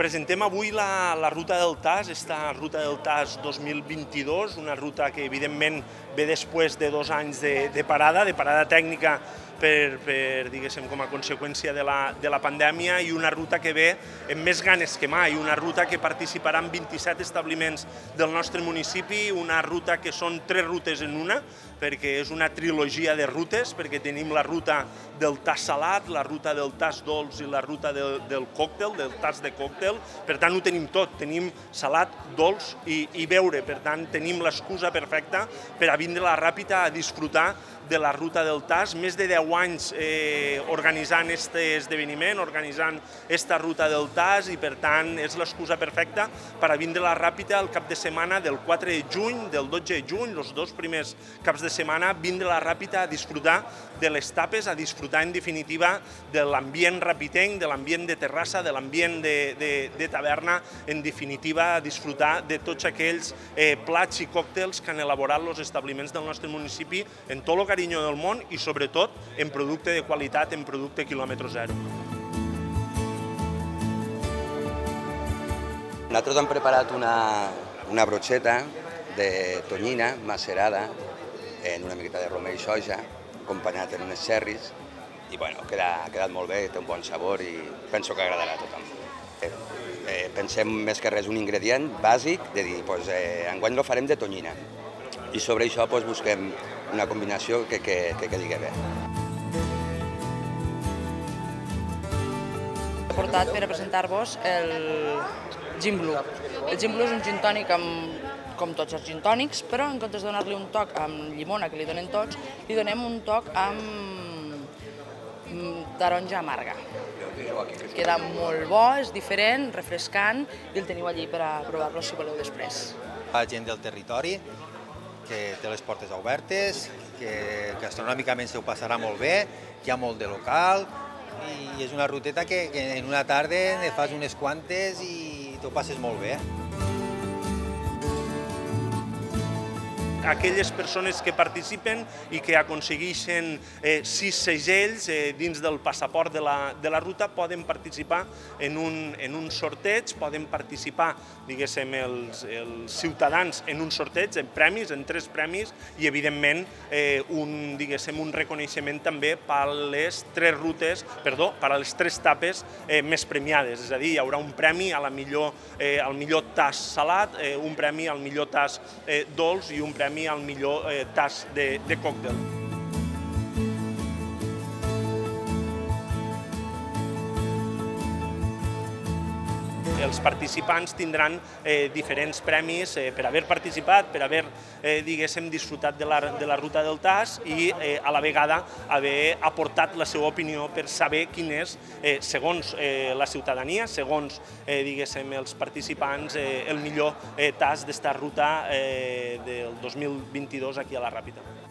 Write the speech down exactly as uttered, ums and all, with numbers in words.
Presentem avui la, la ruta del T A S, esta ruta del T A S dos mil vint-i-dos, una ruta que evidentment ve després de dos anys de, de parada, de parada tècnica per, per diguéssim, com a conseqüència de la, de la pandèmia, i una ruta que ve amb més ganes que mai, una ruta que participaran vint-i-set establiments del nostre municipi, una ruta que són tres rutes en una, perquè és una trilogia de rutes, perquè tenim la ruta del T A S salat, la ruta del T A S dolç i la ruta del, del còctel, del T A S de còctel. Per tant, ho tenim tot, tenim salat, dolç i, i beure, per tant, tenim l'excusa perfecta per a vindre a la Ràpita a disfrutar de la ruta del T A S. Més de deu anys eh, organitzant aquest esdeveniment, organitzant aquesta ruta del T A S, i per tant és l'excusa perfecta per a vindre a la Ràpita el cap de setmana del quatre de juny, del dotze de juny, els dos primers caps de setmana, vindre a la Ràpita a disfrutar de les tapes, a disfrutar en definitiva de l'ambient rapitenc, de l'ambient de terrassa, de l'ambient de, de, de taverna, en definitiva a disfrutar de tots aquells eh, plats i còctels que han elaborat els establiments del nostre municipi en tot el carinyo del món i sobretot en producte de qualitat, en producte quilòmetre zero. Nosaltres hem preparat una, una brocheta de tonyina macerada en una miqueta de romer i soja, acompanyat en unes cerris, i bueno, queda, ha quedat molt bé, té un bon sabor i penso que agradarà a tothom. Eh, eh, pensem més que res un ingredient bàsic, de dir, doncs, eh, enguany lo farem de tonyina, i sobre això doncs, busquem una combinació que, que, que quedi bé. He portat per a presentar-vos el Gin Blue. El Gin Blue és un gin tònic amb, com tots els gin tònics, però en comptes de donar-li un toc amb llimona, que li donen tots, li donem un toc amb taronja amarga. Queda molt bo, és diferent, refrescant, i el teniu allí per a provar-lo si voleu després. La gent del territori, que té les portes obertes, que gastronòmicament se ho passarà molt bé, hi ha molt de local, i és una ruteta que, que en una tarda ne fas unes quantes i t'ho passes molt bé. Aquelles persones que participen i que aconsegueixen eh, sis segells eh, dins del passaport de la, de la ruta poden participar en un, en un sorteig, poden participar, diguéssim, els, els ciutadans en un sorteig, en premis, en tres premis, i evidentment eh, un, diguéssim, un reconeixement també per a les tres rutes, perdó, per a les tres tapes eh, més premiades, és a dir, hi haurà un premi a la millor, eh, al millor T A S salat, eh, un premi al millor T A S eh, dolç i un premi al millor eh, T A S de, de còctel. Els participants tindran eh, diferents premis eh, per haver participat, per haver, eh, diguéssim, disfrutat de la, de la ruta del T A S i eh, a la vegada haver aportat la seva opinió per saber quin és, eh, segons eh, la ciutadania, segons, eh, diguéssim, els participants, eh, el millor eh, T A S d'esta ruta eh, del dos mil vint-i-dos aquí a la Ràpita.